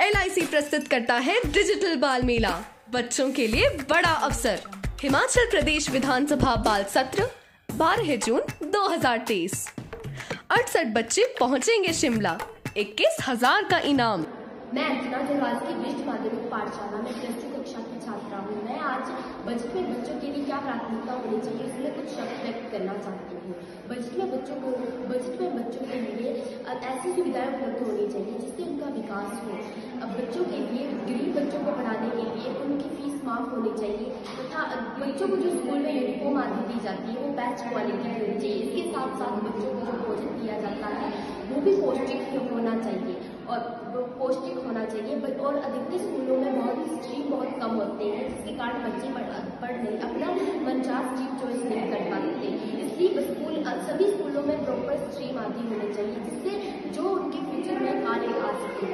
LIC प्रस्तुत करता है डिजिटल बाल मेला, बच्चों के लिए बड़ा अवसर। हिमाचल प्रदेश विधानसभा बाल सत्र 12 जून 2023। 68 बच्चे पहुंचेंगे शिमला, 21,000 का इनाम। मैं अर्चना जरवाल की विश्व माध्यमिक पाठशाला में +2 कक्षा की छात्रा हूँ। मैं आज बजट में बच्चों के लिए क्या प्राथमिकता होनी चाहिए इसमें कुछ शब्द व्यक्त करना चाहती हूँ। बजट में बच्चों के लिए ऐसी सुविधाएं उपलब्ध होनी चाहिए जिससे उनका विकास हो। अब बच्चों के लिए, गरीब बच्चों को पढ़ाने के लिए उनकी फीस माफ होनी चाहिए तथा बच्चों को जो स्कूल में यूनिफॉर्म आदि दी जाती है वो बेस्ट क्वालिटी की होनी चाहिए। इसके साथ साथ बच्चों को जो भोजन दिया जाता है वो भी पौष्टिक होना चाहिए और अधिकतर स्कूलों में स्ट्रीम बहुत कम होते हैं जिसके कारण बच्चे पढ़ नहीं, अपना मनचाहा स्ट्रीम चॉइस नहीं कर पाते। इसलिए सभी स्कूलों में प्रॉपर स्ट्रीम आदि होनी चाहिए जिससे जो उनके फ्यूचर में कार्य आ सके।